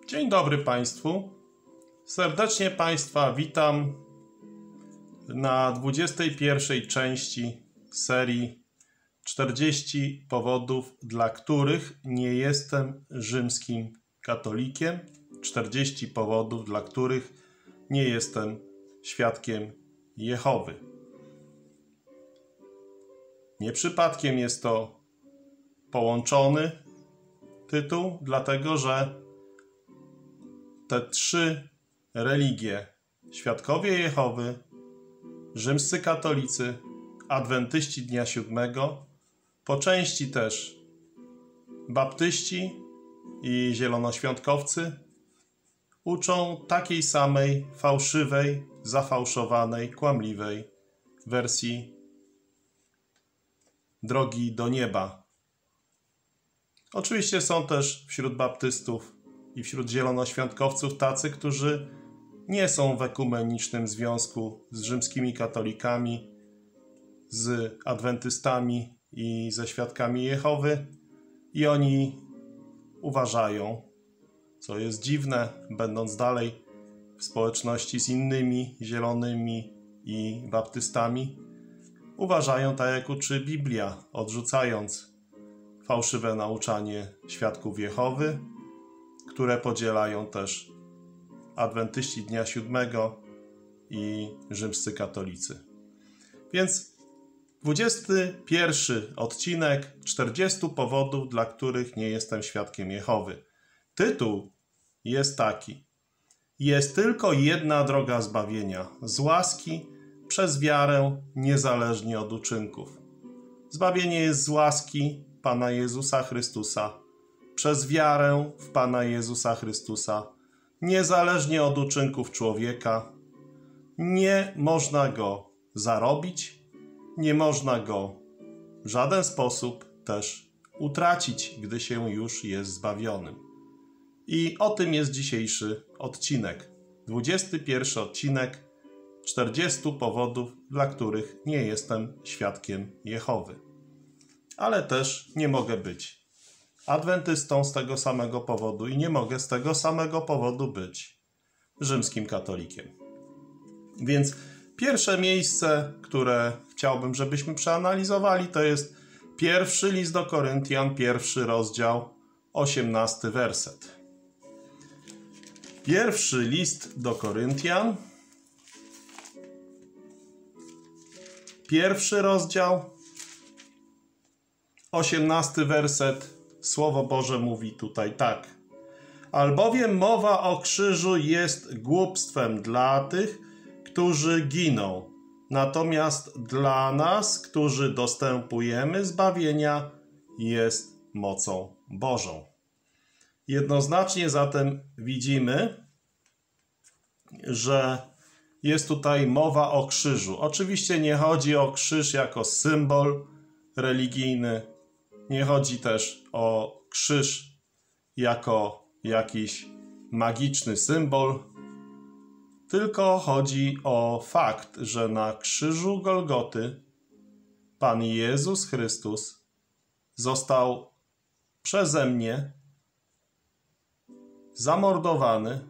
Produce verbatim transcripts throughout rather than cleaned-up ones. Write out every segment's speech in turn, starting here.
Dzień dobry Państwu. Serdecznie Państwa witam na dwudziestej pierwszej części serii czterdzieści powodów, dla których nie jestem rzymskim katolikiem. czterdzieści powodów, dla których nie jestem świadkiem Jehowy. Nie przypadkiem jest to połączony tytuł, dlatego że te trzy religie, świadkowie Jehowy, rzymscy katolicy, adwentyści dnia siódmego, po części też baptyści i zielonoświątkowcy, uczą takiej samej fałszywej, zafałszowanej, kłamliwej wersji drogi do nieba. Oczywiście są też wśród baptystów i wśród zielonoświątkowców tacy, którzy nie są w ekumenicznym związku z rzymskimi katolikami, z adwentystami i ze świadkami Jehowy, i oni uważają, co jest dziwne, będąc dalej w społeczności z innymi zielonymi i baptystami, uważają tak, jak uczy Biblia, odrzucając fałszywe nauczanie świadków Jehowy, które podzielają też adwentyści dnia siódmego i rzymscy katolicy. Więc dwudziesty pierwszy odcinek czterdziestu powodów, dla których nie jestem świadkiem Jehowy. Tytuł jest taki: jest tylko jedna droga zbawienia, z łaski, przez wiarę, niezależnie od uczynków. Zbawienie jest z łaski Pana Jezusa Chrystusa, przez wiarę w Pana Jezusa Chrystusa, niezależnie od uczynków człowieka. Nie można go zarobić, nie można go w żaden sposób też utracić, gdy się już jest zbawionym. I o tym jest dzisiejszy odcinek. dwudziesty pierwszy odcinek czterdziestu powodów, dla których nie jestem świadkiem Jehowy. Ale też nie mogę być adwentystą z tego samego powodu i nie mogę z tego samego powodu być rzymskim katolikiem. Więc pierwsze miejsce, które chciałbym, żebyśmy przeanalizowali, to jest pierwszy list do Koryntian, pierwszy rozdział, osiemnasty werset. Pierwszy list do Koryntian, pierwszy rozdział, osiemnasty werset. Słowo Boże mówi tutaj tak: albowiem mowa o krzyżu jest głupstwem dla tych, którzy giną, natomiast dla nas, którzy dostępujemy zbawienia, jest mocą Bożą. Jednoznacznie zatem widzimy, że jest tutaj mowa o krzyżu. Oczywiście nie chodzi o krzyż jako symbol religijny, nie chodzi też o krzyż jako jakiś magiczny symbol, tylko chodzi o fakt, że na krzyżu Golgoty Pan Jezus Chrystus został przeze mnie zamordowany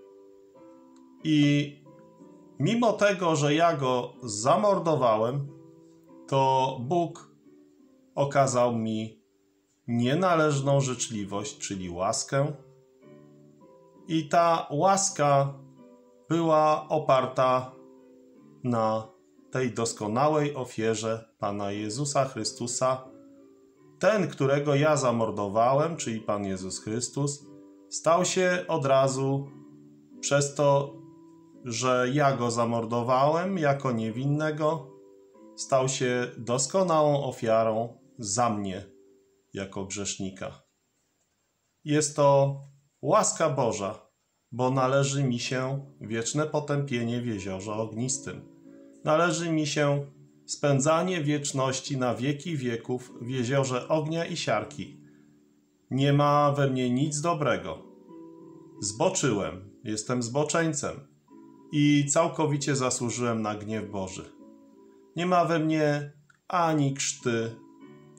i mimo tego, że ja go zamordowałem, to Bóg okazał mi nienależną życzliwość, czyli łaskę. I ta łaska była oparta na tej doskonałej ofierze Pana Jezusa Chrystusa. Ten, którego ja zamordowałem, czyli Pan Jezus Chrystus, stał się od razu, przez to, że ja go zamordowałem jako niewinnego, stał się doskonałą ofiarą za mnie jako grzesznika. Jest to łaska Boża, bo należy mi się wieczne potępienie w jeziorze ognistym. Należy mi się spędzanie wieczności na wieki wieków w jeziorze ognia i siarki. Nie ma we mnie nic dobrego. Zboczyłem, jestem zboczeńcem i całkowicie zasłużyłem na gniew Boży. Nie ma we mnie ani krzty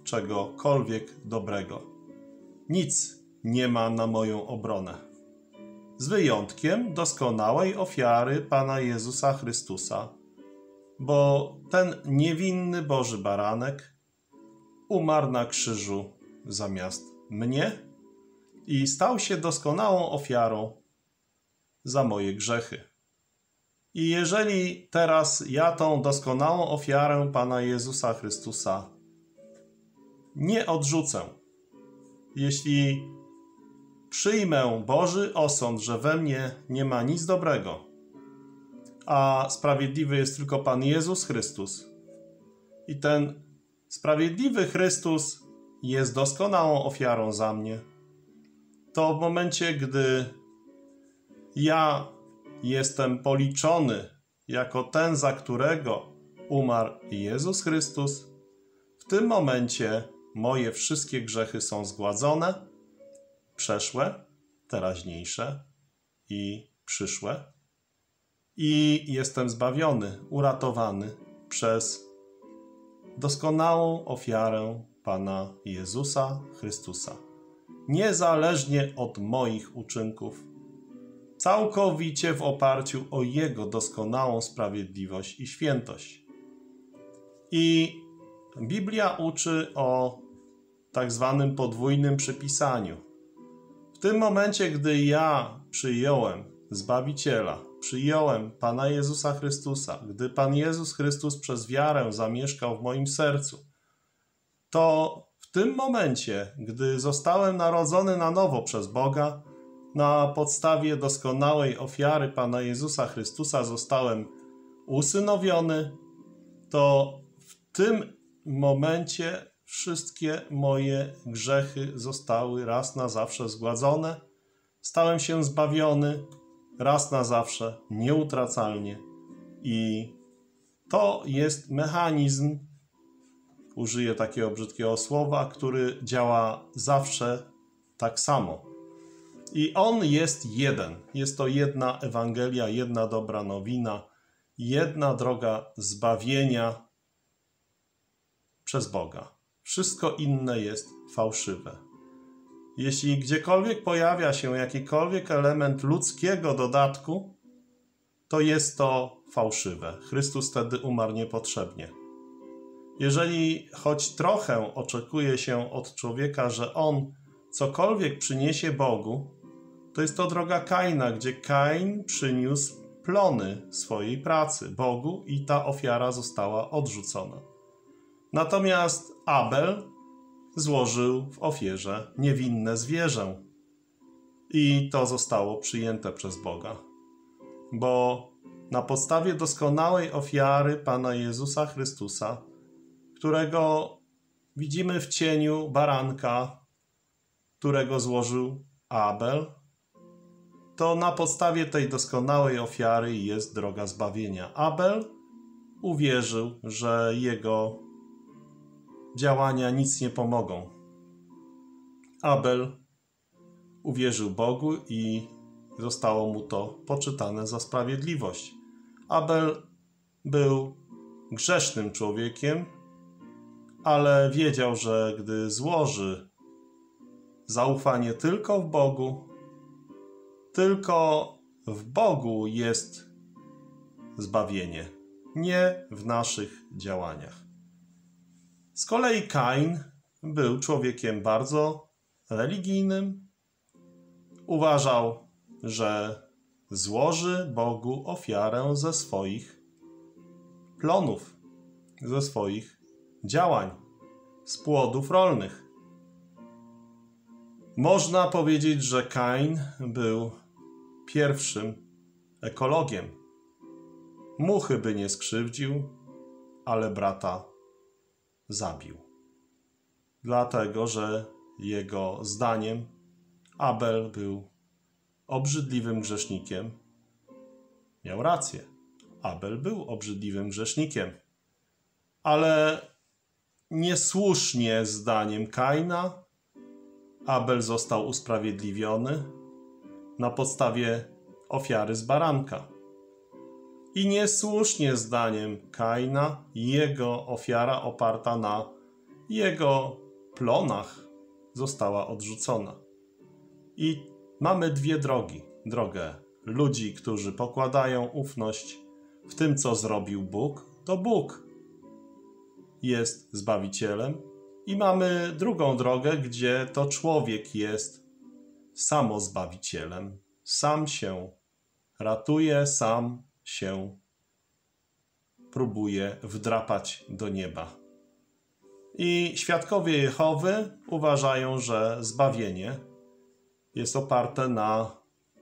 czegokolwiek dobrego. Nic nie ma na moją obronę. z wyjątkiem doskonałej ofiary Pana Jezusa Chrystusa, bo ten niewinny Boży Baranek umarł na krzyżu zamiast mnie i stał się doskonałą ofiarą za moje grzechy. I jeżeli teraz ja tą doskonałą ofiarę Pana Jezusa Chrystusa nie odrzucę, jeśli przyjmę Boży osąd, że we mnie nie ma nic dobrego, a sprawiedliwy jest tylko Pan Jezus Chrystus, i ten sprawiedliwy Chrystus jest doskonałą ofiarą za mnie, to w momencie, gdy ja jestem policzony jako ten, za którego umarł Jezus Chrystus, w tym momencie moje wszystkie grzechy są zgładzone, przeszłe, teraźniejsze i przyszłe, i jestem zbawiony, uratowany przez doskonałą ofiarę Pana Jezusa Chrystusa. Niezależnie od moich uczynków, całkowicie w oparciu o Jego doskonałą sprawiedliwość i świętość. I Biblia uczy o tak zwanym podwójnym przypisaniu. W tym momencie, gdy ja przyjąłem Zbawiciela, przyjąłem Pana Jezusa Chrystusa, gdy Pan Jezus Chrystus przez wiarę zamieszkał w moim sercu, to w tym momencie, gdy zostałem narodzony na nowo przez Boga, na podstawie doskonałej ofiary Pana Jezusa Chrystusa zostałem usynowiony, to w tym momencie wszystkie moje grzechy zostały raz na zawsze zgładzone. Stałem się zbawiony raz na zawsze, nieutracalnie. I to jest mechanizm, użyję takiego brzydkiego słowa, który działa zawsze tak samo. I on jest jeden. Jest to jedna Ewangelia, jedna dobra nowina, jedna droga zbawienia przez Boga. Wszystko inne jest fałszywe. Jeśli gdziekolwiek pojawia się jakikolwiek element ludzkiego dodatku, to jest to fałszywe. Chrystus wtedy umarł niepotrzebnie. Jeżeli choć trochę oczekuje się od człowieka, że on cokolwiek przyniesie Bogu, to jest to droga Kaina, gdzie Kain przyniósł plony swojej pracy Bogu i ta ofiara została odrzucona. Natomiast Abel złożył w ofierze niewinne zwierzę i to zostało przyjęte przez Boga, bo na podstawie doskonałej ofiary Pana Jezusa Chrystusa, którego widzimy w cieniu baranka, którego złożył Abel, to na podstawie tej doskonałej ofiary jest droga zbawienia. Abel uwierzył, że jego działania nic nie pomogą. Abel uwierzył Bogu i zostało mu to poczytane za sprawiedliwość. Abel był grzesznym człowiekiem, ale wiedział, że gdy złoży zaufanie tylko w Bogu, tylko w Bogu jest zbawienie, nie w naszych działaniach. Z kolei Kain był człowiekiem bardzo religijnym. Uważał, że złoży Bogu ofiarę ze swoich plonów, ze swoich działań, z płodów rolnych. Można powiedzieć, że Kain był pierwszym ekologiem. Muchy by nie skrzywdził, ale brata zabił. Dlatego, że jego zdaniem Abel był obrzydliwym grzesznikiem. Miał rację. Abel był obrzydliwym grzesznikiem. Ale niesłusznie zdaniem Kaina Abel został usprawiedliwiony na podstawie ofiary z baranka. I niesłusznie zdaniem Kaina jego ofiara oparta na jego plonach została odrzucona. I mamy dwie drogi. drogę ludzi, którzy pokładają ufność w tym, co zrobił Bóg, to Bóg jest Zbawicielem. I mamy drugą drogę, gdzie to człowiek jest samozbawicielem. Sam się ratuje, sam się próbuje wdrapać do nieba. I świadkowie Jehowy uważają, że zbawienie jest oparte na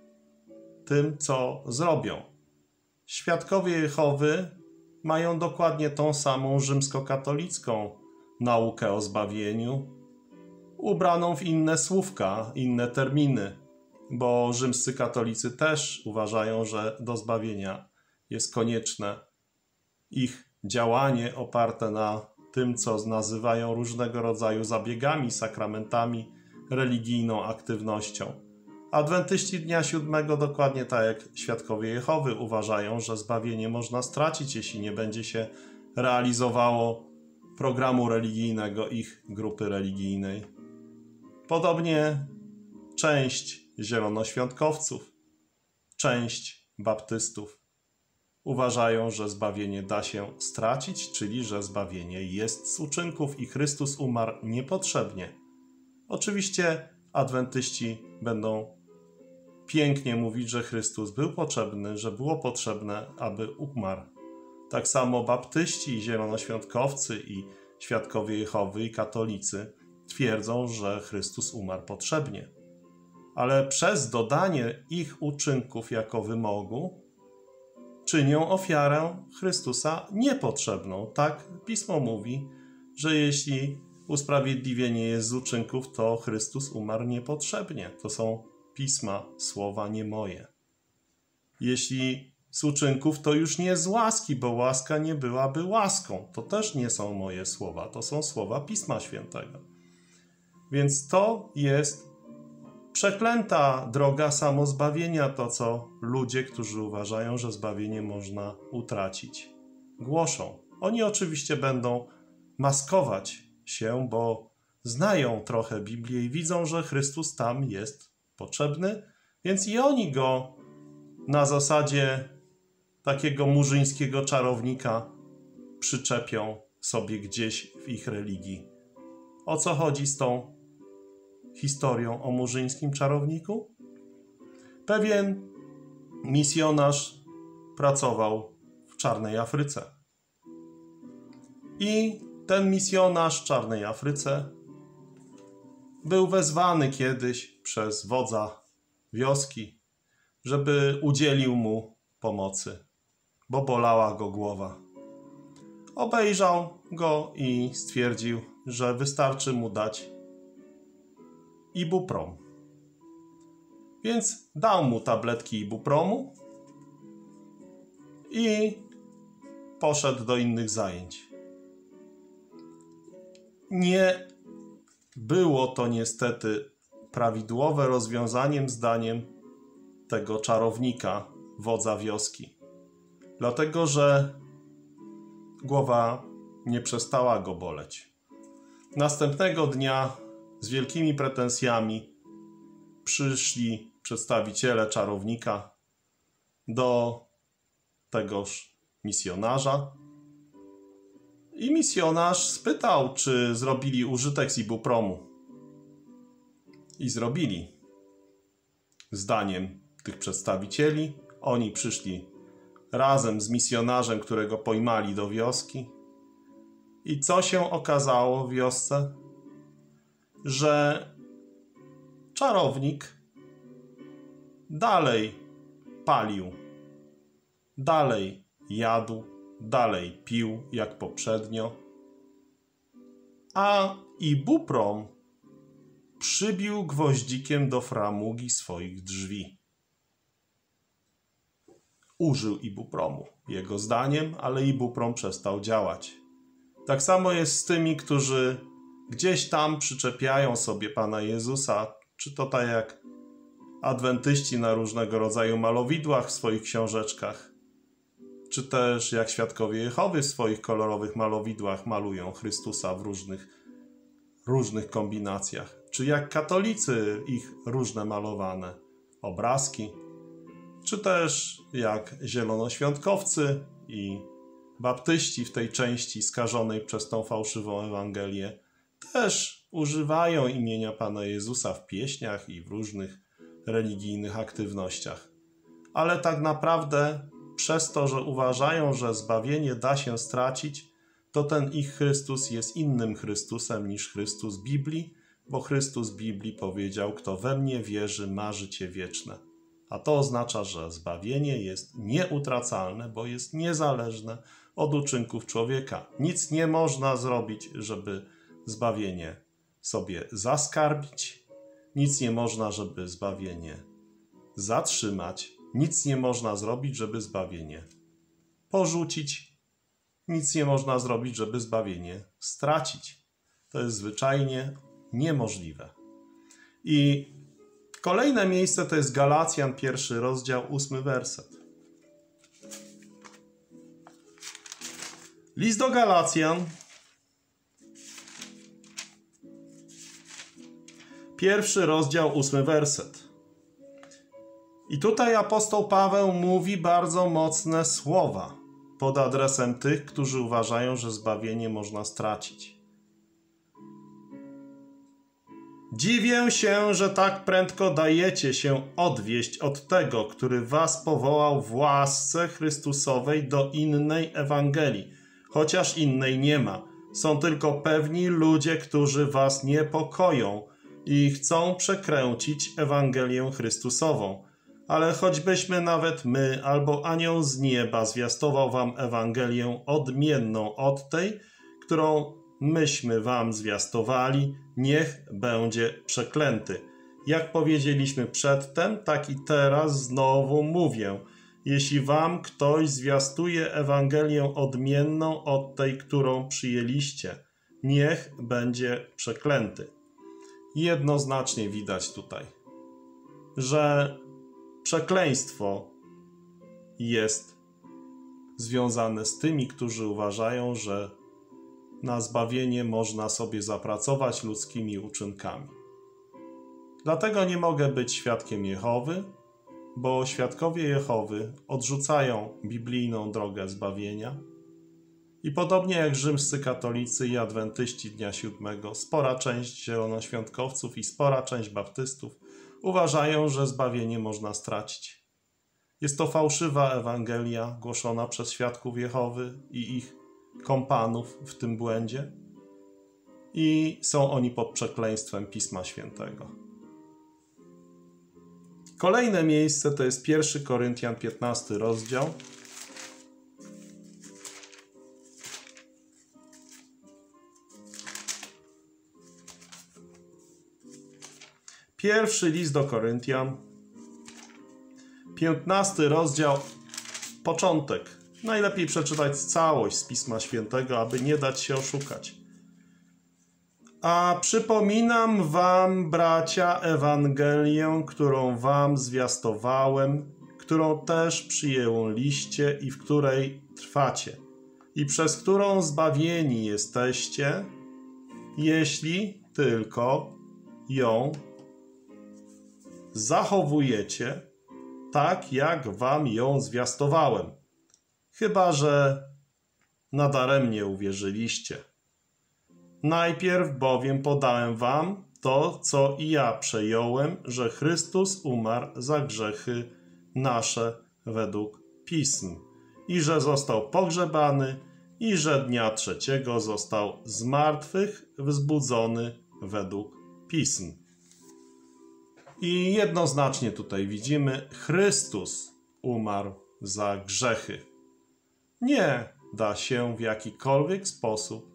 tym, co zrobią. Świadkowie Jehowy mają dokładnie tą samą rzymskokatolicką naukę o zbawieniu, ubraną w inne słówka, inne terminy, bo rzymscy katolicy też uważają, że do zbawienia jest konieczne ich działanie oparte na tym, co nazywają różnego rodzaju zabiegami, sakramentami, religijną aktywnością. Adwentyści Dnia Siódmego, dokładnie tak jak świadkowie Jehowy, uważają, że zbawienie można stracić, jeśli nie będzie się realizowało programu religijnego ich grupy religijnej. Podobnie część zielonoświątkowców, część baptystów uważają, że zbawienie da się stracić, czyli że zbawienie jest z uczynków i Chrystus umarł niepotrzebnie. Oczywiście adwentyści będą pięknie mówić, że Chrystus był potrzebny, że było potrzebne, aby umarł. Tak samo baptyści, zielonoświątkowcy i świadkowie Jehowy i katolicy twierdzą, że Chrystus umarł potrzebnie. Ale przez dodanie ich uczynków jako wymogu czynią ofiarę Chrystusa niepotrzebną. Tak Pismo mówi, że jeśli usprawiedliwienie jest z uczynków, to Chrystus umarł niepotrzebnie. To są Pisma, słowa nie moje. Jeśli z uczynków, to już nie z łaski, bo łaska nie byłaby łaską. To też nie są moje słowa, to są słowa Pisma Świętego. Więc to jest przeklęta droga samozbawienia, to co ludzie, którzy uważają, że zbawienie można utracić, głoszą. Oni oczywiście będą maskować się, bo znają trochę Biblię i widzą, że Chrystus tam jest potrzebny, więc i oni go na zasadzie takiego murzyńskiego czarownika przyczepią sobie gdzieś w ich religii. O co chodzi z tą historią o murzyńskim czarowniku? Pewien misjonarz pracował w Czarnej Afryce. I ten misjonarz w Czarnej Afryce był wezwany kiedyś przez wodza wioski, żeby udzielił mu pomocy, bo bolała go głowa. Obejrzał go i stwierdził, że wystarczy mu dać ibuprom. Więc dał mu tabletki ibupromu i poszedł do innych zajęć. Nie było to niestety prawidłowe rozwiązaniem zdaniem tego czarownika, wodza wioski. Dlatego, że głowa nie przestała go boleć. Następnego dnia z wielkimi pretensjami przyszli przedstawiciele czarownika do tegoż misjonarza i misjonarz spytał, czy zrobili użytek z ibupromu. I zrobili. Zdaniem tych przedstawicieli oni przyszli razem z misjonarzem, którego pojmali do wioski. I co się okazało w wiosce? Że czarownik dalej palił, dalej jadł, dalej pił jak poprzednio, a ibuprom przybił gwoździkiem do framugi swoich drzwi. Użył ibupromu, jego zdaniem, ale ibuprom przestał działać. Tak samo jest z tymi, którzy gdzieś tam przyczepiają sobie Pana Jezusa, czy to tak jak adwentyści na różnego rodzaju malowidłach w swoich książeczkach, czy też jak świadkowie Jehowy w swoich kolorowych malowidłach malują Chrystusa w różnych, różnych kombinacjach, czy jak katolicy ich różne malowane obrazki czy też jak zielonoświątkowcy i baptyści w tej części skażonej przez tą fałszywą Ewangelię też używają imienia Pana Jezusa w pieśniach i w różnych religijnych aktywnościach. Ale tak naprawdę przez to, że uważają, że zbawienie da się stracić, to ten ich Chrystus jest innym Chrystusem niż Chrystus Biblii, bo Chrystus Biblii powiedział: kto we mnie wierzy, ma życie wieczne. A to oznacza, że zbawienie jest nieutracalne, bo jest niezależne od uczynków człowieka. Nic nie można zrobić, żeby zbawienie sobie zaskarbić. Nic nie można, żeby zbawienie zatrzymać. Nic nie można zrobić, żeby zbawienie porzucić. Nic nie można zrobić, żeby zbawienie stracić. To jest zwyczajnie niemożliwe. I kolejne miejsce to jest Galacjan, pierwszy rozdział, ósmy werset. List do Galacjan, pierwszy rozdział, ósmy werset. I tutaj apostoł Paweł mówi bardzo mocne słowa pod adresem tych, którzy uważają, że zbawienie można stracić. Dziwię się, że tak prędko dajecie się odwieść od tego, który was powołał w łasce Chrystusowej do innej Ewangelii, chociaż innej nie ma. Są tylko pewni ludzie, którzy was niepokoją i chcą przekręcić Ewangelię Chrystusową. Ale choćbyśmy nawet my albo anioł z nieba zwiastował wam Ewangelię odmienną od tej, którą myśmy wam zwiastowali, niech będzie przeklęty. Jak powiedzieliśmy przedtem, tak i teraz znowu mówię. Jeśli wam ktoś zwiastuje Ewangelię odmienną od tej, którą przyjęliście, niech będzie przeklęty. Jednoznacznie widać tutaj, że przekleństwo jest związane z tymi, którzy uważają, że na zbawienie można sobie zapracować ludzkimi uczynkami. Dlatego nie mogę być świadkiem Jehowy, bo świadkowie Jehowy odrzucają biblijną drogę zbawienia i podobnie jak rzymscy katolicy i adwentyści Dnia Siódmego, spora część zielonoświątkowców i spora część baptystów uważają, że zbawienie można stracić. Jest to fałszywa Ewangelia głoszona przez świadków Jehowy i ich kompanów w tym błędzie i są oni pod przekleństwem Pisma Świętego. Kolejne miejsce to jest pierwszy Koryntian, piętnasty rozdział. Pierwszy list do Koryntian, piętnasty rozdział, początek. Najlepiej przeczytać całość z Pisma Świętego, aby nie dać się oszukać. A przypominam wam, bracia, Ewangelię, którą wam zwiastowałem, którą też przyjęliście i w której trwacie, i przez którą zbawieni jesteście, jeśli tylko ją zachowujecie tak, jak wam ją zwiastowałem. Chyba że nadaremnie uwierzyliście. Najpierw bowiem podałem wam to, co i ja przejąłem, że Chrystus umarł za grzechy nasze według Pism i że został pogrzebany i że dnia trzeciego został z martwych wzbudzony według Pism. I jednoznacznie tutaj widzimy, Chrystus umarł za grzechy. Nie da się w jakikolwiek sposób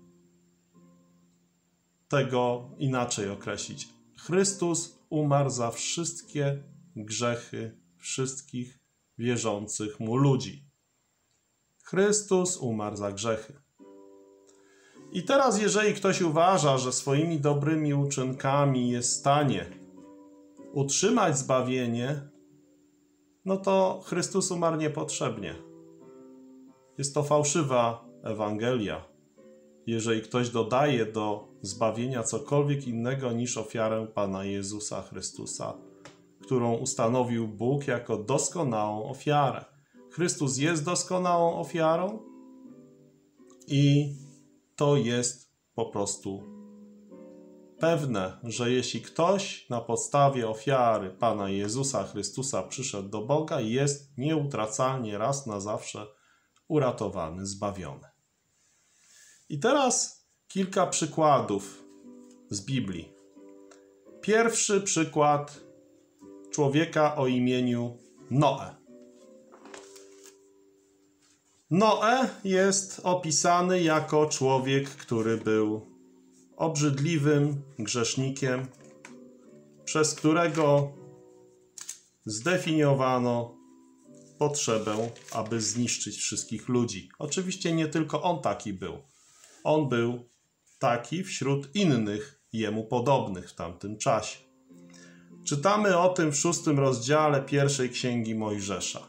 tego inaczej określić. Chrystus umarł za wszystkie grzechy wszystkich wierzących Mu ludzi. Chrystus umarł za grzechy. I teraz, jeżeli ktoś uważa, że swoimi dobrymi uczynkami jest w stanie utrzymać zbawienie, no to Chrystus umarł niepotrzebnie. Jest to fałszywa Ewangelia. Jeżeli ktoś dodaje do zbawienia cokolwiek innego niż ofiarę Pana Jezusa Chrystusa, którą ustanowił Bóg jako doskonałą ofiarę. Chrystus jest doskonałą ofiarą i to jest po prostu pewne, że jeśli ktoś na podstawie ofiary Pana Jezusa Chrystusa przyszedł do Boga, jest nieutracalnie raz na zawsze uratowany, zbawiony. I teraz kilka przykładów z Biblii. Pierwszy przykład człowieka o imieniu Noe. Noe jest opisany jako człowiek, który był obrzydliwym grzesznikiem, przez którego zdefiniowano potrzebę, aby zniszczyć wszystkich ludzi. Oczywiście nie tylko on taki był. On był taki wśród innych jemu podobnych w tamtym czasie. Czytamy o tym w szóstym rozdziale pierwszej Księgi Mojżesza.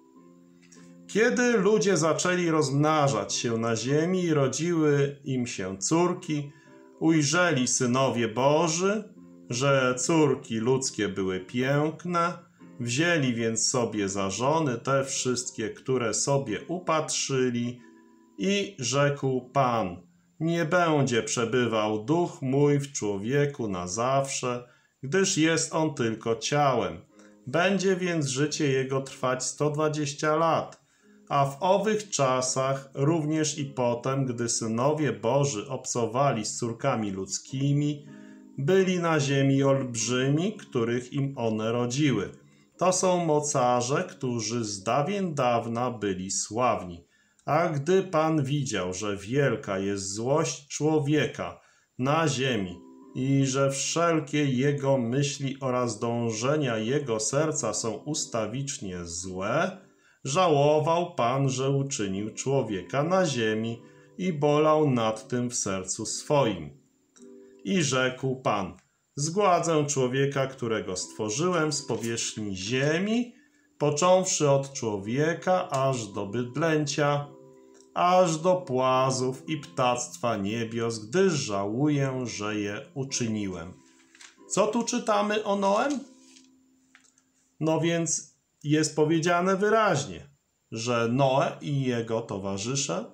Kiedy ludzie zaczęli rozmnażać się na ziemi i rodziły im się córki, ujrzeli synowie Boży, że córki ludzkie były piękne, wzięli więc sobie za żony te wszystkie, które sobie upatrzyli i rzekł Pan: nie będzie przebywał duch mój w człowieku na zawsze, gdyż jest on tylko ciałem. Będzie więc życie jego trwać sto dwadzieścia lat. A w owych czasach, również i potem, gdy synowie Boży obcowali z córkami ludzkimi, byli na ziemi olbrzymi, których im one rodziły. To są mocarze, którzy z dawien dawna byli sławni. A gdy Pan widział, że wielka jest złość człowieka na ziemi i że wszelkie jego myśli oraz dążenia jego serca są ustawicznie złe, żałował Pan, że uczynił człowieka na ziemi i bolał nad tym w sercu swoim. I rzekł Pan: zgładzę człowieka, którego stworzyłem z powierzchni ziemi, począwszy od człowieka aż do bydlęcia, aż do płazów i ptactwa niebios, gdyż żałuję, że je uczyniłem. Co tu czytamy o Noem? No więc jest powiedziane wyraźnie, że Noe i jego towarzysze,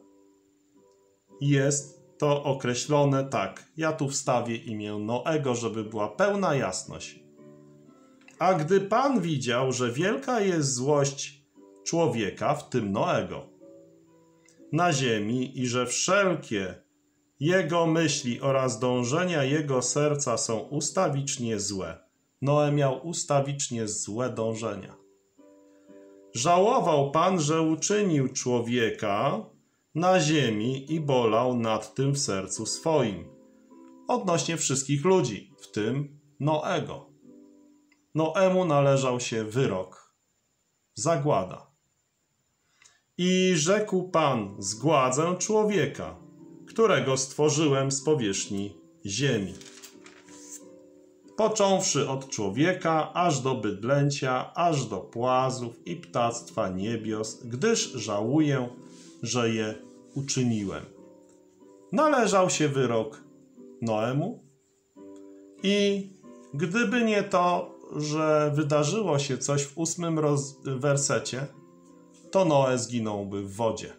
jest to określone tak. Ja tu wstawię imię Noego, żeby była pełna jasność. A gdy Pan widział, że wielka jest złość człowieka, w tym Noego, na ziemi i że wszelkie jego myśli oraz dążenia jego serca są ustawicznie złe. Noe miał ustawicznie złe dążenia. Żałował Pan, że uczynił człowieka na ziemi i bolał nad tym w sercu swoim. Odnośnie wszystkich ludzi, w tym Noego. Noemu należał się wyrok, zagłada. I rzekł Pan: zgładzę człowieka, którego stworzyłem z powierzchni ziemi. Począwszy od człowieka, aż do bydlęcia, aż do płazów i ptactwa niebios, gdyż żałuję, że je uczyniłem. Należał się wyrok Noemu i gdyby nie to, że wydarzyło się coś w ósmym roz... wersecie, to Noe zginąłby w wodzie.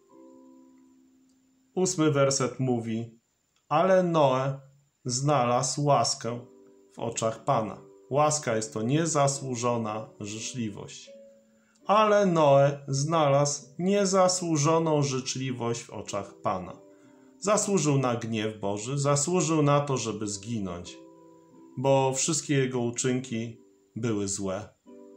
Ósmy werset mówi: ale Noe znalazł łaskę w oczach Pana. Łaska jest to niezasłużona życzliwość. Ale Noe znalazł niezasłużoną życzliwość w oczach Pana. Zasłużył na gniew Boży, zasłużył na to, żeby zginąć, bo wszystkie jego uczynki były złe.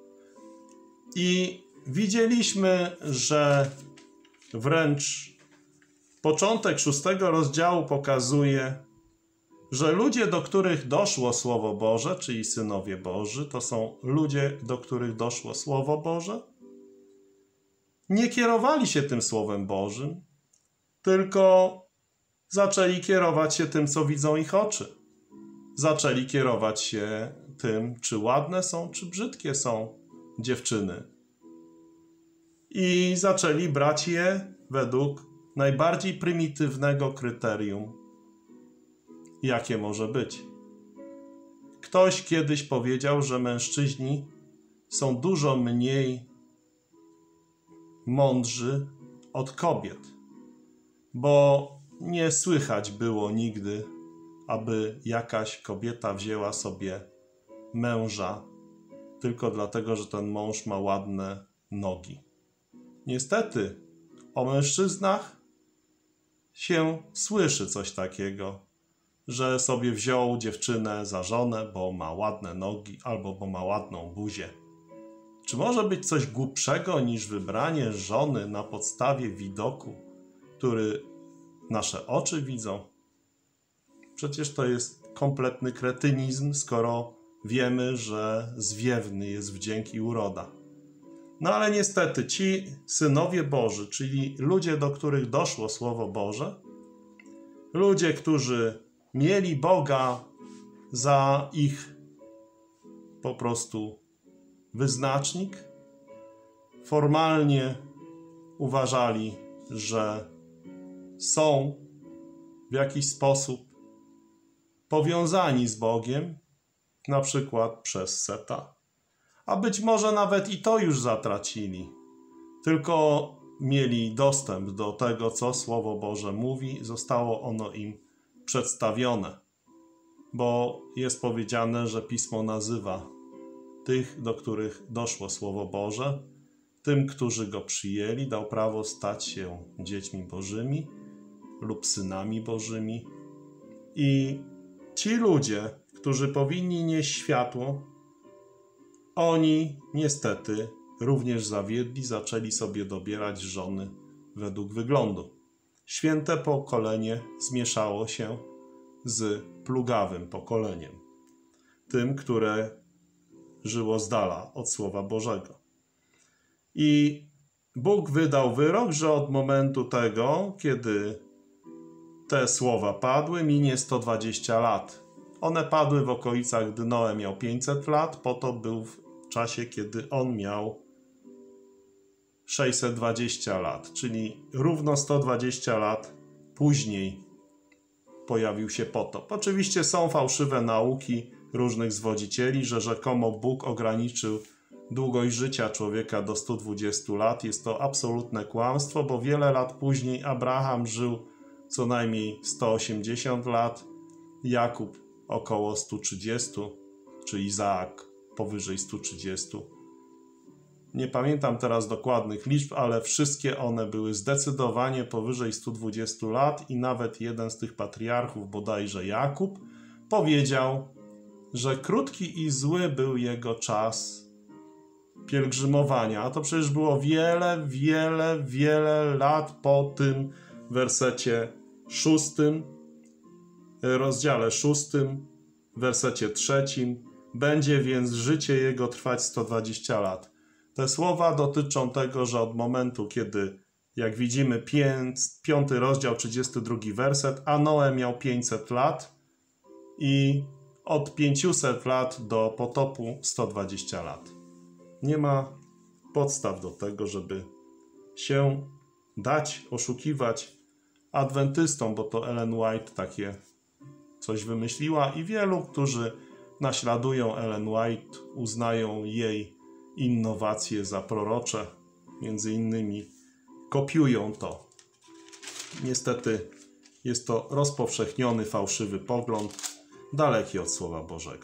I widzieliśmy, że wręcz początek szóstego rozdziału pokazuje, że ludzie, do których doszło Słowo Boże, czyli synowie Boży, to są ludzie, do których doszło Słowo Boże, nie kierowali się tym Słowem Bożym, tylko zaczęli kierować się tym, co widzą ich oczy. Zaczęli kierować się tym, czy ładne są, czy brzydkie są dziewczyny. I zaczęli brać je według najbardziej prymitywnego kryterium, jakie może być. Ktoś kiedyś powiedział, że mężczyźni są dużo mniej mądrzy od kobiet, bo nie słychać było nigdy, aby jakaś kobieta wzięła sobie męża tylko dlatego, że ten mąż ma ładne nogi. Niestety o mężczyznach się słyszy coś takiego, że sobie wziął dziewczynę za żonę, bo ma ładne nogi albo bo ma ładną buzię. Czy może być coś głupszego niż wybranie żony na podstawie widoku, który nasze oczy widzą? Przecież to jest kompletny kretynizm, skoro wiemy, że zwiewny jest wdzięk i uroda. No ale niestety ci synowie Boży, czyli ludzie, do których doszło Słowo Boże, ludzie, którzy mieli Boga za ich po prostu wyznacznik, formalnie uważali, że są w jakiś sposób powiązani z Bogiem, na przykład przez Seta, a być może nawet i to już zatracili, tylko mieli dostęp do tego, co Słowo Boże mówi, zostało ono im przedstawione, bo jest powiedziane, że Pismo nazywa tych, do których doszło Słowo Boże, tym, którzy go przyjęli, dał prawo stać się dziećmi Bożymi lub synami Bożymi. I ci ludzie, którzy powinni nieść światło, oni niestety również zawiedli, zaczęli sobie dobierać żony według wyglądu. Święte pokolenie zmieszało się z plugawym pokoleniem, tym, które żyło z dala od Słowa Bożego. I Bóg wydał wyrok, że od momentu tego, kiedy te słowa padły, minie sto dwadzieścia lat. One padły w okolicach, gdy Noe miał pięćset lat, po to był w czasie, kiedy on miał sześćset dwadzieścia lat, czyli równo sto dwadzieścia lat później pojawił się potop. Oczywiście są fałszywe nauki różnych zwodzicieli, że rzekomo Bóg ograniczył długość życia człowieka do stu dwudziestu lat. Jest to absolutne kłamstwo, bo wiele lat później Abraham żył co najmniej sto osiemdziesiąt lat, Jakub około stu trzydziestu, czy Izaak powyżej stu trzydziestu. Nie pamiętam teraz dokładnych liczb, ale wszystkie one były zdecydowanie powyżej stu dwudziestu lat i nawet jeden z tych patriarchów, bodajże Jakub, powiedział, że krótki i zły był jego czas pielgrzymowania. A to przecież było wiele, wiele, wiele lat po tym wersecie szóstym, rozdziale szóstym, wersecie trzecim. Będzie więc życie jego trwać sto dwadzieścia lat. Te słowa dotyczą tego, że od momentu, kiedy, jak widzimy, pięć, piąty rozdział, trzydziesty drugi werset, a Noe miał pięćset lat i od pięciuset lat do potopu sto dwadzieścia lat. Nie ma podstaw do tego, żeby się dać oszukiwać adwentystom, bo to Ellen White takie coś wymyśliła i wielu, którzy naśladują Ellen White, uznają jej innowacje za prorocze, między innymi kopiują to. Niestety jest to rozpowszechniony, fałszywy pogląd, daleki od Słowa Bożego.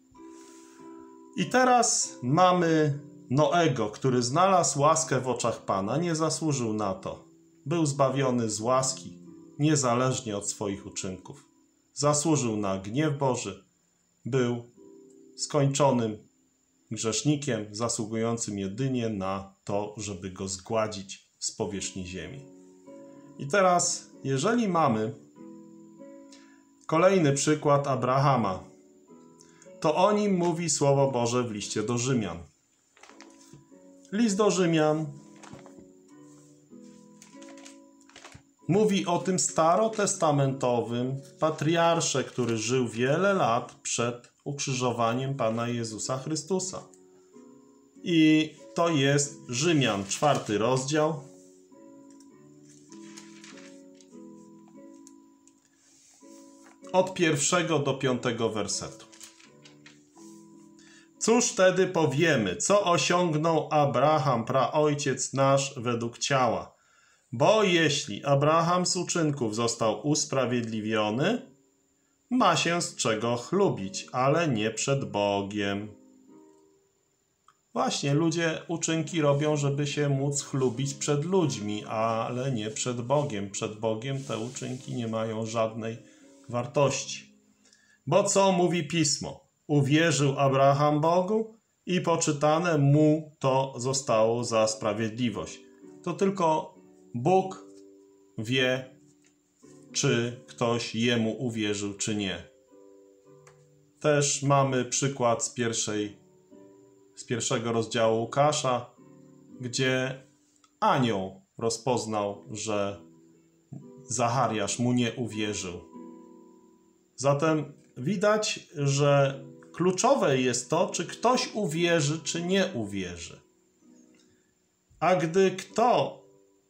I teraz mamy Noego, który znalazł łaskę w oczach Pana, nie zasłużył na to. Był zbawiony z łaski, niezależnie od swoich uczynków. Zasłużył na gniew Boży, był skończonym grzesznikiem, zasługującym jedynie na to, żeby go zgładzić z powierzchni ziemi. I teraz, jeżeli mamy kolejny przykład Abrahama, to o nim mówi Słowo Boże w liście do Rzymian. List do Rzymian mówi o tym starotestamentowym patriarsze, który żył wiele lat przed ukrzyżowaniem Pana Jezusa Chrystusa. I to jest Rzymian, czwarty rozdział. Od pierwszego do piątego wersetu. Cóż wtedy powiemy, co osiągnął Abraham, praojciec nasz, według ciała? Bo jeśli Abraham z uczynków został usprawiedliwiony, ma się z czego chlubić, ale nie przed Bogiem. Właśnie, ludzie uczynki robią, żeby się móc chlubić przed ludźmi, ale nie przed Bogiem. Przed Bogiem te uczynki nie mają żadnej wartości. Bo co mówi Pismo? Uwierzył Abraham Bogu i poczytane mu to zostało za sprawiedliwość. To tylko Bóg wie, czy ktoś jemu uwierzył, czy nie. Też mamy przykład z, pierwszej, z pierwszego rozdziału Łukasza, gdzie anioł rozpoznał, że Zachariasz mu nie uwierzył. Zatem widać, że kluczowe jest to, czy ktoś uwierzy, czy nie uwierzy. A gdy kto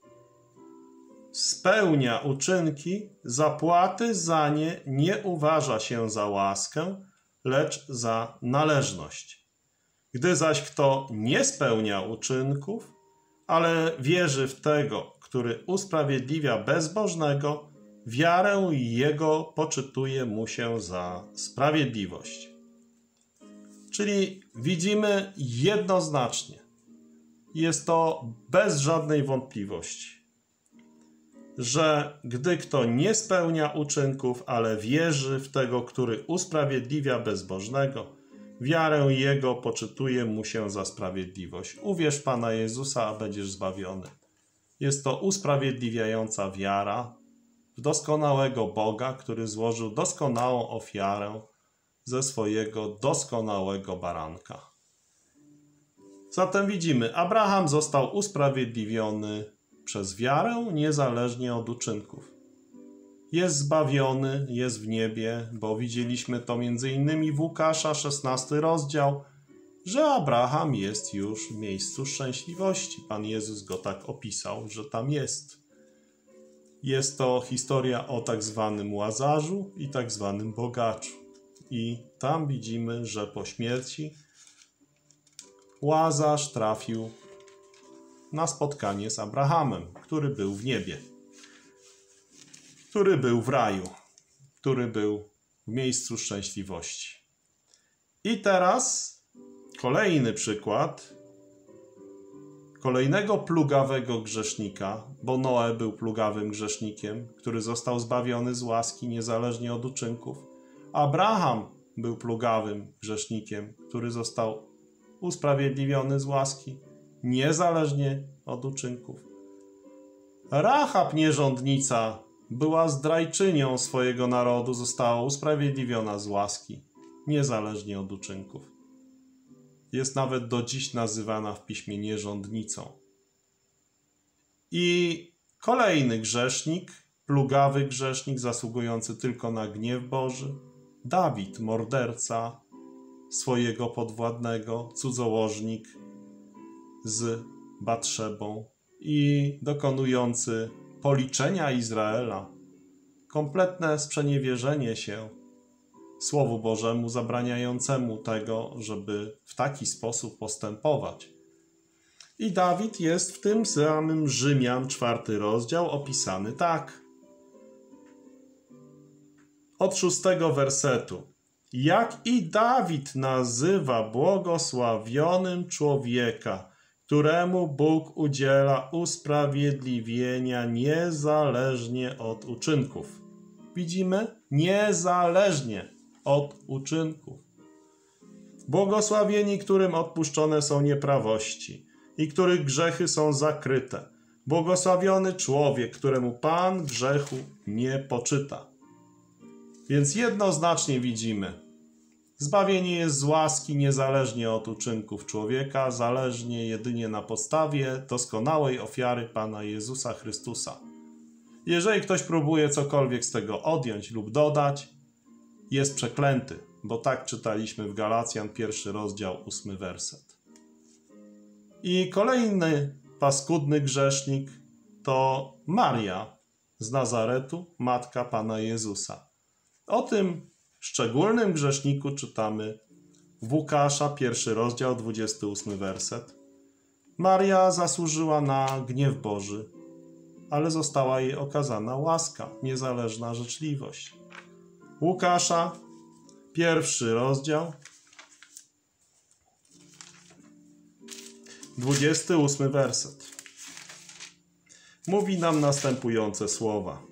spełnia uczynki, zapłaty za nie nie uważa się za łaskę, lecz za należność. Gdy zaś kto nie spełnia uczynków, ale wierzy w tego, który usprawiedliwia bezbożnego, wiarę jego poczytuje mu się za sprawiedliwość. Czyli widzimy jednoznacznie, jest to bez żadnej wątpliwości, że gdy kto nie spełnia uczynków, ale wierzy w tego, który usprawiedliwia bezbożnego, wiarę jego poczytuje mu się za sprawiedliwość. Uwierz w Pana Jezusa, a będziesz zbawiony. Jest to usprawiedliwiająca wiara w doskonałego Boga, który złożył doskonałą ofiarę ze swojego doskonałego baranka. Zatem widzimy, Abraham został usprawiedliwiony przez wiarę, niezależnie od uczynków. Jest zbawiony, jest w niebie, bo widzieliśmy to między innymi w Łukasza, szesnasty rozdział, że Abraham jest już w miejscu szczęśliwości. Pan Jezus go tak opisał, że tam jest. Jest to historia o tak zwanym Łazarzu i tak zwanym bogaczu. I tam widzimy, że po śmierci Łazarz trafił na spotkanie z Abrahamem, który był w niebie, który był w raju, który był w miejscu szczęśliwości. I teraz kolejny przykład kolejnego plugawego grzesznika, bo Noe był plugawym grzesznikiem, który został zbawiony z łaski niezależnie od uczynków. Abraham był plugawym grzesznikiem, który został usprawiedliwiony z łaski niezależnie od uczynków. Rahab nierządnica była zdrajczynią swojego narodu, została usprawiedliwiona z łaski niezależnie od uczynków. Jest nawet do dziś nazywana w piśmie nierządnicą. I kolejny grzesznik, plugawy grzesznik, zasługujący tylko na gniew Boży, Dawid, morderca swojego podwładnego, cudzołożnik z Batszebą i dokonujący policzenia Izraela, kompletne sprzeniewierzenie się Słowu Bożemu, zabraniającemu tego, żeby w taki sposób postępować. I Dawid jest w tym samym Rzymian, czwarty rozdział, opisany tak. Od szóstego wersetu. Jak i Dawid nazywa błogosławionym człowieka, któremu Bóg udziela usprawiedliwienia niezależnie od uczynków. Widzimy? Niezależnie od uczynków. Błogosławieni, którym odpuszczone są nieprawości i których grzechy są zakryte. Błogosławiony człowiek, któremu Pan grzechu nie poczyta. Więc jednoznacznie widzimy, zbawienie jest z łaski niezależnie od uczynków człowieka, zależnie jedynie na podstawie doskonałej ofiary Pana Jezusa Chrystusa. Jeżeli ktoś próbuje cokolwiek z tego odjąć lub dodać, jest przeklęty, bo tak czytaliśmy w Galacjan, pierwszy rozdział, ósmy werset. I kolejny paskudny grzesznik to Maria z Nazaretu, matka Pana Jezusa. O tym szczególnym grzeszniku czytamy w Łukasza, pierwszy rozdział, dwudziesty ósmy werset. Maria zasłużyła na gniew Boży, ale została jej okazana łaska, niezależna życzliwość. Łukasza, pierwszy rozdział, dwudziesty ósmy werset. Mówi nam następujące słowa.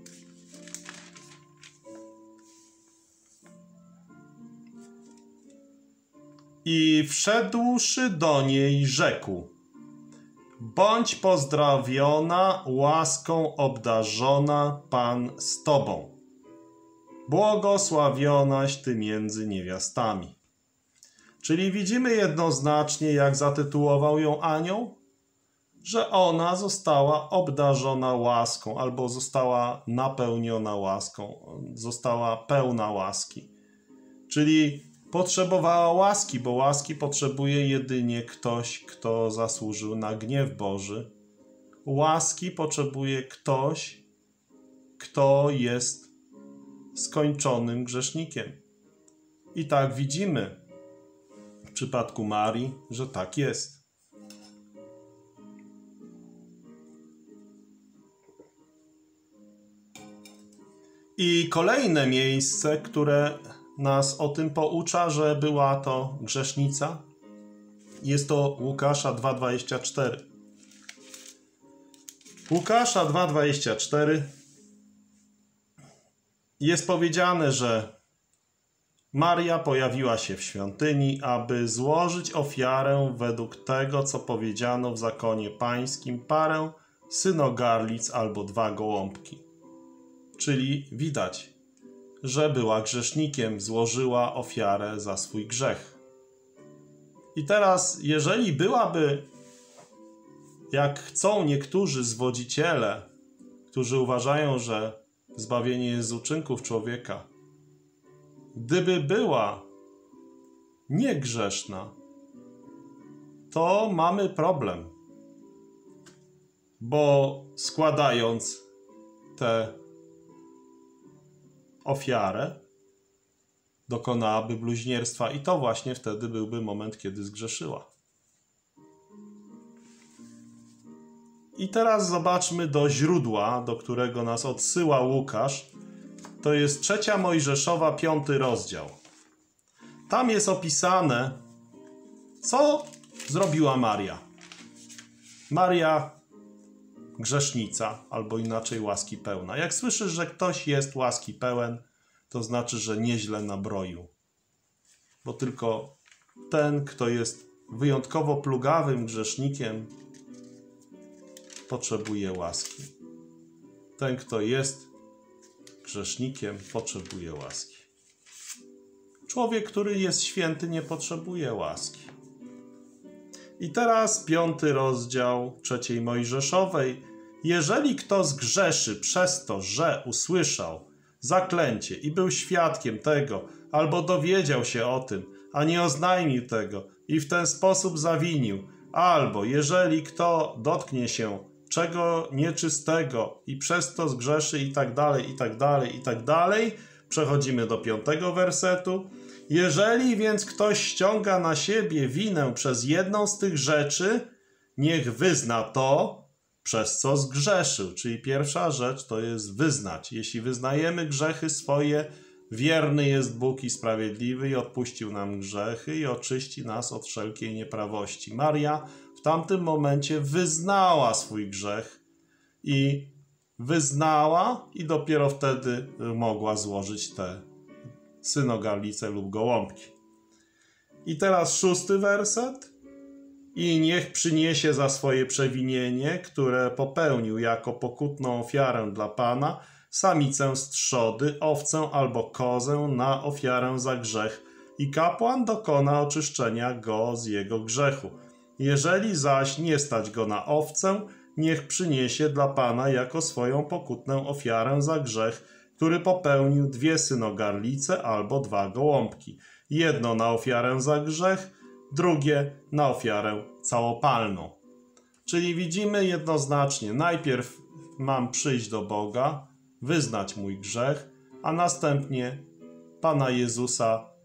I wszedłszy do niej, rzekł: bądź pozdrowiona, łaską obdarzona, Pan z tobą. Błogosławionaś ty między niewiastami. Czyli widzimy jednoznacznie, jak zatytułował ją anioł, że ona została obdarzona łaską, albo została napełniona łaską, została pełna łaski. Czyli potrzebowała łaski, bo łaski potrzebuje jedynie ktoś, kto zasłużył na gniew Boży. Łaski potrzebuje ktoś, kto jest skończonym grzesznikiem. I tak widzimy w przypadku Marii, że tak jest. I kolejne miejsce, które nas o tym poucza, że była to grzesznica, jest to Łukasza dwa dwadzieścia cztery. Łukasza dwa dwadzieścia cztery jest powiedziane, że Maria pojawiła się w świątyni, aby złożyć ofiarę według tego, co powiedziano w zakonie pańskim, parę synogarlic albo dwa gołąbki. Czyli widać, że była grzesznikiem, złożyła ofiarę za swój grzech. I teraz, jeżeli byłaby, jak chcą niektórzy zwodziciele, którzy uważają, że zbawienie jest z uczynków człowieka, gdyby była niegrzeszna, to mamy problem, bo składając tę ofiarę, dokonałaby bluźnierstwa i to właśnie wtedy byłby moment, kiedy zgrzeszyła. I teraz zobaczmy do źródła, do którego nas odsyła Łukasz. To jest trzecia Mojżeszowa, piąty rozdział. Tam jest opisane, co zrobiła Maria. Maria, grzesznica, albo inaczej łaski pełna. Jak słyszysz, że ktoś jest łaski pełen, to znaczy, że nieźle nabroił. Bo tylko ten, kto jest wyjątkowo plugawym grzesznikiem, potrzebuje łaski. Ten, kto jest grzesznikiem, potrzebuje łaski. Człowiek, który jest święty, nie potrzebuje łaski. I teraz piąty rozdział trzeciej Mojżeszowej. Jeżeli kto zgrzeszy przez to, że usłyszał zaklęcie i był świadkiem tego, albo dowiedział się o tym, a nie oznajmił tego i w ten sposób zawinił, albo jeżeli kto dotknie się czego nieczystego i przez to zgrzeszy i tak dalej, i tak dalej, i tak dalej, przechodzimy do piątego wersetu. Jeżeli więc ktoś ściąga na siebie winę przez jedną z tych rzeczy, niech wyzna to, przez co zgrzeszył. Czyli pierwsza rzecz to jest wyznać. Jeśli wyznajemy grzechy swoje, wierny jest Bóg i sprawiedliwy i odpuścił nam grzechy i oczyści nas od wszelkiej nieprawości. Maria w tamtym momencie wyznała swój grzech i wyznała i dopiero wtedy mogła złożyć te synogarlice lub gołąbki. I teraz szósty werset. I niech przyniesie za swoje przewinienie, które popełnił jako pokutną ofiarę dla Pana, samicę z trzody, owcę albo kozę na ofiarę za grzech i kapłan dokona oczyszczenia go z jego grzechu. Jeżeli zaś nie stać go na owcę, niech przyniesie dla Pana jako swoją pokutną ofiarę za grzech, który popełnił dwie synogarlice albo dwa gołąbki. Jedno na ofiarę za grzech, drugie na ofiarę całopalną. Czyli widzimy jednoznacznie, najpierw mam przyjść do Boga, wyznać mój grzech, a następnie Pana Jezusa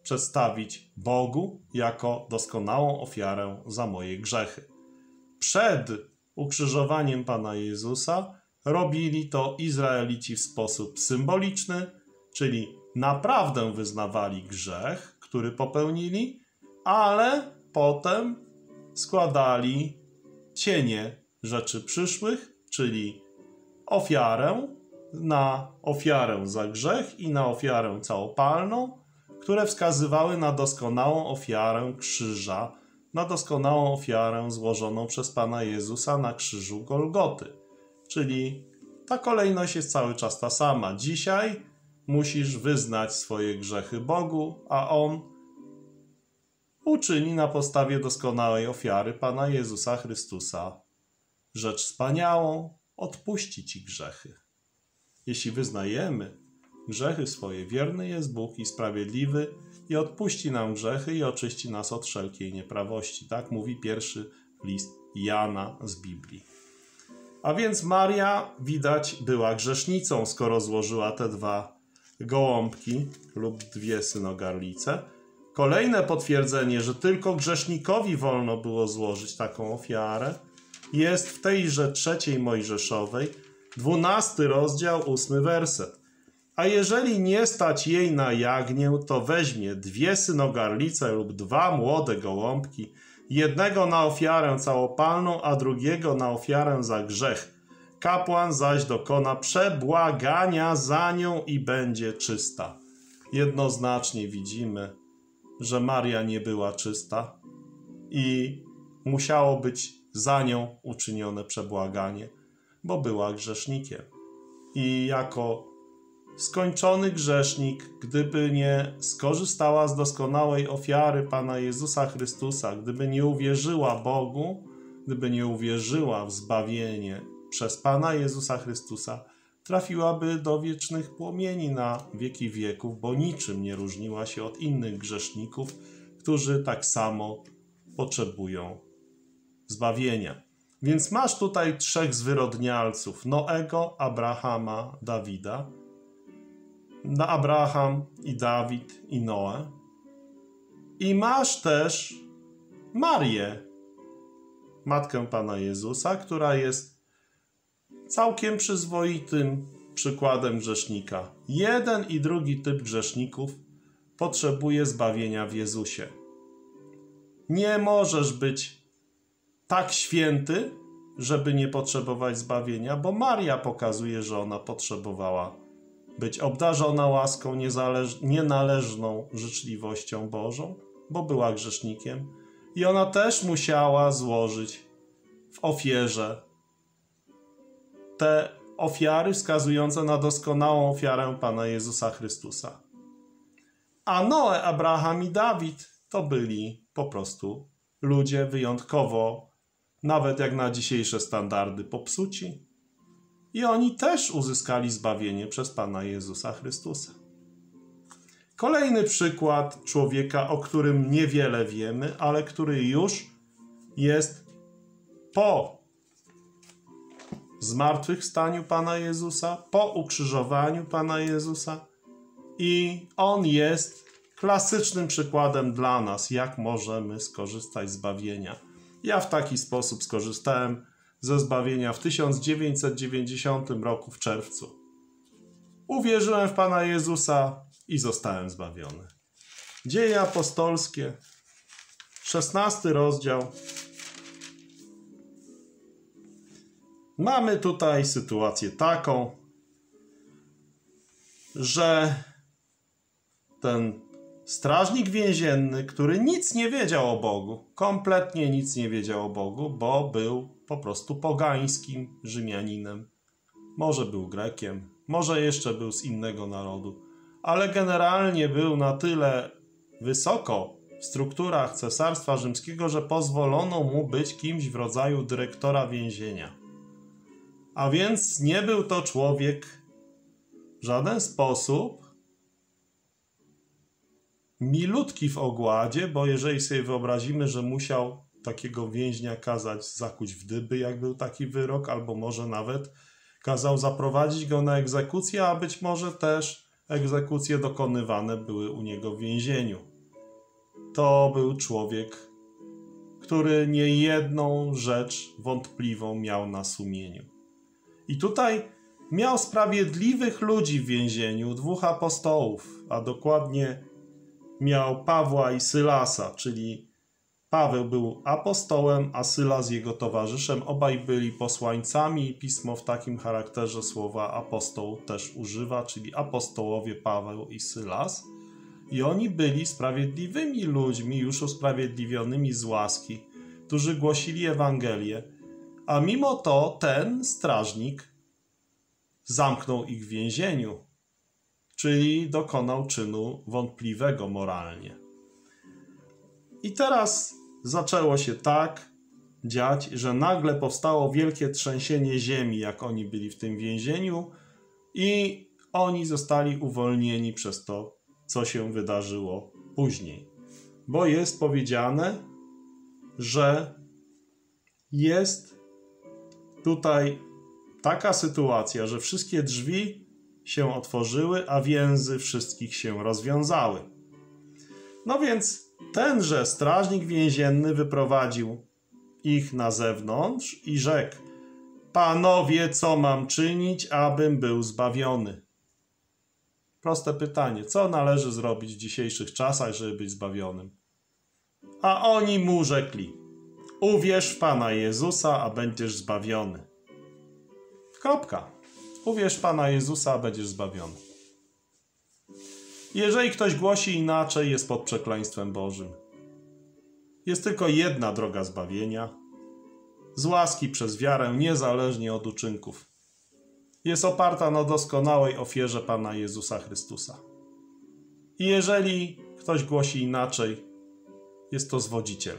przedstawić Bogu jako doskonałą ofiarę za moje grzechy. Przed ukrzyżowaniem Pana Jezusa robili to Izraelici w sposób symboliczny, czyli naprawdę wyznawali grzech, który popełnili, ale potem składali cienie rzeczy przyszłych, czyli ofiarę na ofiarę za grzech i na ofiarę całopalną, które wskazywały na doskonałą ofiarę krzyża, na doskonałą ofiarę złożoną przez Pana Jezusa na krzyżu Golgoty. Czyli ta kolejność jest cały czas ta sama. Dzisiaj musisz wyznać swoje grzechy Bogu, a On uczyni na podstawie doskonałej ofiary Pana Jezusa Chrystusa rzecz wspaniałą, odpuści ci grzechy. Jeśli wyznajemy grzechy swoje, wierny jest Bóg i sprawiedliwy i odpuści nam grzechy i oczyści nas od wszelkiej nieprawości. Tak mówi pierwszy list Jana z Biblii. A więc Maria, widać, była grzesznicą, skoro złożyła te dwa gołąbki lub dwie synogarlice. Kolejne potwierdzenie, że tylko grzesznikowi wolno było złożyć taką ofiarę, jest w tejże trzeciej Mojżeszowej, dwunasty rozdział, ósmy werset. A jeżeli nie stać jej na jagnię, to weźmie dwie synogarlice lub dwa młode gołąbki, jednego na ofiarę całopalną, a drugiego na ofiarę za grzech. Kapłan zaś dokona przebłagania za nią i będzie czysta. Jednoznacznie widzimy, że Maria nie była czysta i musiało być za nią uczynione przebłaganie, bo była grzesznikiem. I jako skończony grzesznik, gdyby nie skorzystała z doskonałej ofiary Pana Jezusa Chrystusa, gdyby nie uwierzyła Bogu, gdyby nie uwierzyła w zbawienie przez Pana Jezusa Chrystusa, trafiłaby do wiecznych płomieni na wieki wieków, bo niczym nie różniła się od innych grzeszników, którzy tak samo potrzebują zbawienia. Więc masz tutaj trzech zwyrodnialców: Noego, Abrahama, Dawida. Na Abraham i Dawid i Noe. I masz też Marię, matkę Pana Jezusa, która jest całkiem przyzwoitym przykładem grzesznika. Jeden i drugi typ grzeszników potrzebuje zbawienia w Jezusie. Nie możesz być tak święty, żeby nie potrzebować zbawienia, bo Maria pokazuje, że ona potrzebowała być obdarzona łaską, nienależną życzliwością Bożą, bo była grzesznikiem. I ona też musiała złożyć w ofierze te ofiary wskazujące na doskonałą ofiarę Pana Jezusa Chrystusa. A Noe, Abraham i Dawid to byli po prostu ludzie wyjątkowo, nawet jak na dzisiejsze standardy, popsuci. I oni też uzyskali zbawienie przez Pana Jezusa Chrystusa. Kolejny przykład człowieka, o którym niewiele wiemy, ale który już jest po zmartwychwstaniu Pana Jezusa, po ukrzyżowaniu Pana Jezusa, i on jest klasycznym przykładem dla nas, jak możemy skorzystać z zbawienia. Ja w taki sposób skorzystałem ze zbawienia w tysiąc dziewięćset dziewięćdziesiątym roku w czerwcu. Uwierzyłem w Pana Jezusa i zostałem zbawiony. Dzieje apostolskie, szesnasty rozdział. Mamy tutaj sytuację taką, że ten strażnik więzienny, który nic nie wiedział o Bogu, kompletnie nic nie wiedział o Bogu, bo był po prostu pogańskim Rzymianinem. Może był Grekiem, może jeszcze był z innego narodu, ale generalnie był na tyle wysoko w strukturach Cesarstwa Rzymskiego, że pozwolono mu być kimś w rodzaju dyrektora więzienia. A więc nie był to człowiek w żaden sposób milutki w ogładzie, bo jeżeli sobie wyobrazimy, że musiał takiego więźnia kazać zakuć w dyby, jak był taki wyrok, albo może nawet kazał zaprowadzić go na egzekucję, a być może też egzekucje dokonywane były u niego w więzieniu. to był człowiek, który niejedną rzecz wątpliwą miał na sumieniu. I tutaj miał sprawiedliwych ludzi w więzieniu, dwóch apostołów, a dokładnie miał Pawła i Sylasa, czyli Paweł był apostołem, a Sylas jego towarzyszem. Obaj byli posłańcami i pismo w takim charakterze słowa apostoł też używa, czyli apostołowie Paweł i Sylas. I oni byli sprawiedliwymi ludźmi, już usprawiedliwionymi z łaski, którzy głosili Ewangelię, a mimo to ten strażnik zamknął ich w więzieniu, czyli dokonał czynu wątpliwego moralnie. I teraz zaczęło się tak dziać, że nagle powstało wielkie trzęsienie ziemi, jak oni byli w tym więzieniu, i oni zostali uwolnieni przez to, co się wydarzyło później. Bo jest powiedziane, że jest tutaj taka sytuacja, że wszystkie drzwi się otworzyły, a więzy wszystkich się rozwiązały. No więc tenże strażnik więzienny wyprowadził ich na zewnątrz i rzekł: Panowie, co mam czynić, abym był zbawiony? Proste pytanie, co należy zrobić w dzisiejszych czasach, żeby być zbawionym? A oni mu rzekli: uwierz w Pana Jezusa, a będziesz zbawiony. Kropka. Uwierz w Pana Jezusa, a będziesz zbawiony. Jeżeli ktoś głosi inaczej, jest pod przekleństwem Bożym. Jest tylko jedna droga zbawienia. Z łaski przez wiarę, niezależnie od uczynków. Jest oparta na doskonałej ofierze Pana Jezusa Chrystusa. I jeżeli ktoś głosi inaczej, jest to zwodziciel.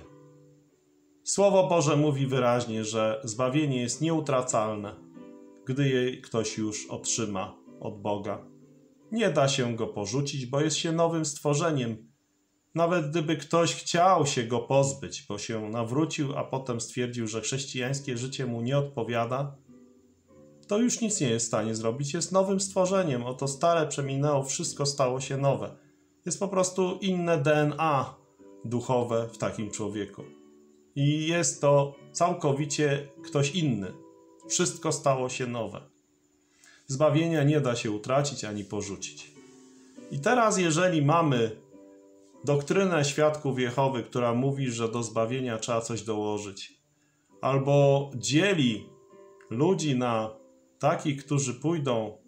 Słowo Boże mówi wyraźnie, że zbawienie jest nieutracalne, gdy je ktoś już otrzyma od Boga. Nie da się go porzucić, bo jest się nowym stworzeniem. Nawet gdyby ktoś chciał się go pozbyć, bo się nawrócił, a potem stwierdził, że chrześcijańskie życie mu nie odpowiada, to już nic nie jest w stanie zrobić. Jest nowym stworzeniem. Oto stare przeminęło, wszystko stało się nowe. Jest po prostu inne D N A duchowe w takim człowieku. I jest to całkowicie ktoś inny. Wszystko stało się nowe. Zbawienia nie da się utracić ani porzucić. I teraz, jeżeli mamy doktrynę świadków Jehowy, która mówi, że do zbawienia trzeba coś dołożyć, albo dzieli ludzi na takich, którzy pójdą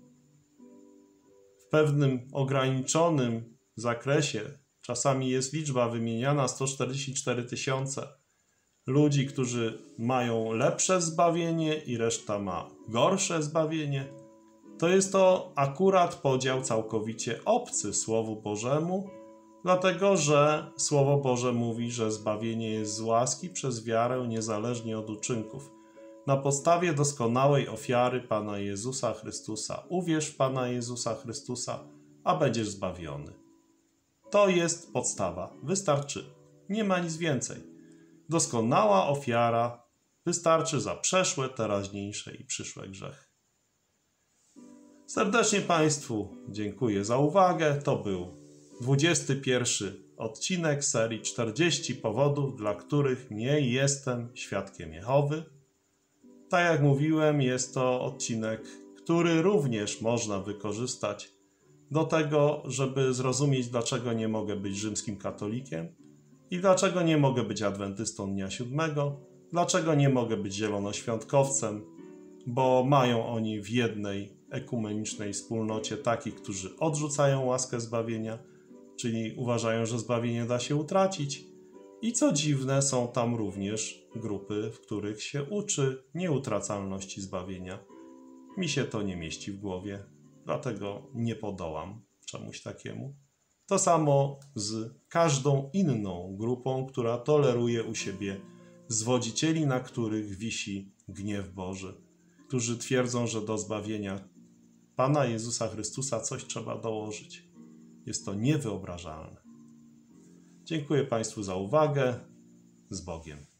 w pewnym ograniczonym zakresie, czasami jest liczba wymieniana sto czterdzieści cztery tysiące ludzi, którzy mają lepsze zbawienie i reszta ma gorsze zbawienie, to jest to akurat podział całkowicie obcy Słowu Bożemu, dlatego że Słowo Boże mówi, że zbawienie jest z łaski przez wiarę niezależnie od uczynków. Na podstawie doskonałej ofiary Pana Jezusa Chrystusa. Uwierz w Pana Jezusa Chrystusa, a będziesz zbawiony. To jest podstawa. Wystarczy. Nie ma nic więcej. Doskonała ofiara wystarczy za przeszłe, teraźniejsze i przyszłe grzechy. Serdecznie Państwu dziękuję za uwagę. To był dwudziesty pierwszy odcinek serii czterdzieści powodów, dla których nie jestem świadkiem Jehowy. Tak jak mówiłem, jest to odcinek, który również można wykorzystać do tego, żeby zrozumieć, dlaczego nie mogę być rzymskim katolikiem i dlaczego nie mogę być adwentystą dnia siódmego, dlaczego nie mogę być zielonoświątkowcem, bo mają oni w jednej ekumenicznej wspólnocie takich, którzy odrzucają łaskę zbawienia, czyli uważają, że zbawienie da się utracić. I co dziwne, są tam również grupy, w których się uczy nieutracalności zbawienia. Mi się to nie mieści w głowie, dlatego nie podołam czemuś takiemu. To samo z każdą inną grupą, która toleruje u siebie zwodzicieli, na których wisi gniew Boży, którzy twierdzą, że do zbawienia Pana Jezusa Chrystusa coś trzeba dołożyć. Jest to niewyobrażalne. Dziękuję Państwu za uwagę. Z Bogiem.